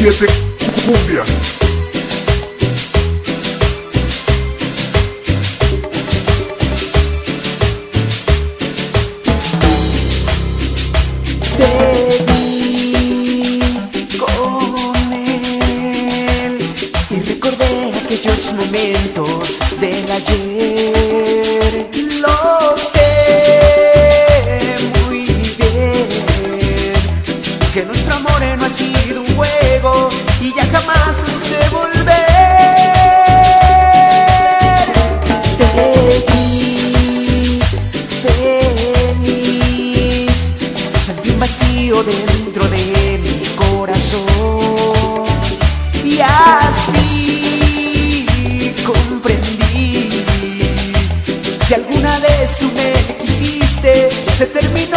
7 Cumbia. Te vi con él y recordé aquellos momentos del ayer. Lo sé muy bien que nuestro amor no ha sido un juego y ya jamás has de volver. Te vi feliz, sentí un vacío dentro de mi corazón y así comprendí: si alguna vez tú me quisiste, se terminó.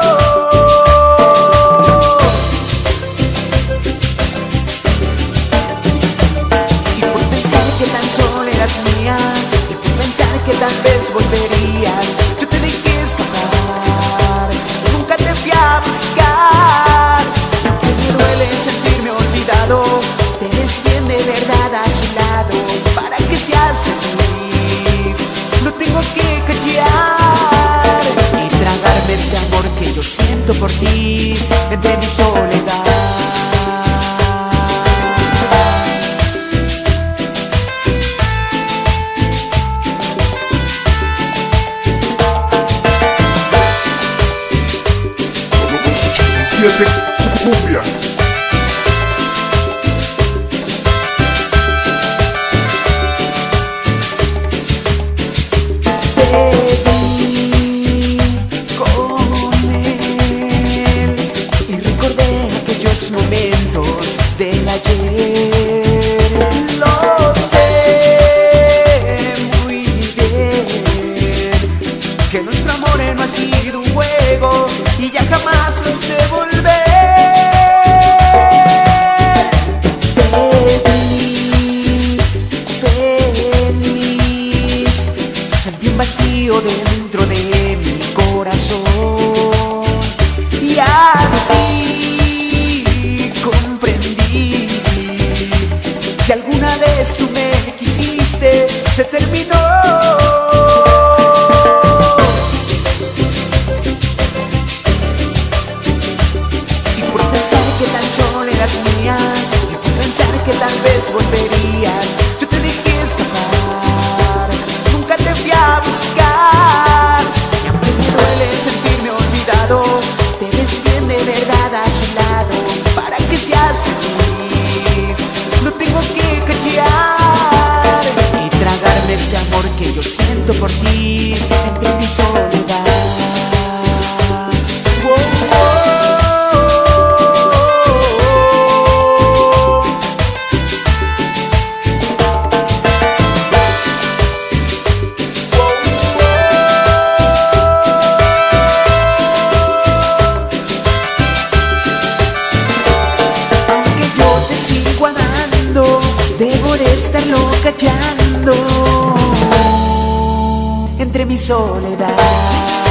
Y por pensar que tan solo eras mía, y por pensar que tal vez volverías, yo te dejé escapar, nunca te fui a buscar. Aunque me duele sentirme olvidado, te ves bien de verdad a su lado. Para que seas feliz, no tengo que callar y tragarme este amor que yo siento por ti entre mi soledad. 7 Cumbia. Te vi con él y recordé aquellos momentos del ayer. Lo sé muy bien que nuestro amor no ha sido un juego y ya jamás has de volver. Te vi feliz, sentí un vacío dentro de mi corazón y así comprendí: si alguna vez tú me quisiste, se terminó. Que tan solo eras mía y por pensar que tal vez volverías, yo te dejé escapar, nunca te fui a buscar. Y aunque me duele sentirme olvidado, te ves bien de verdad a su lado. Para que seas feliz, no tengo que callar y tragarme este amor que yo siento por ti entre mi soledad. Debo de estarlo callando entre mi soledad.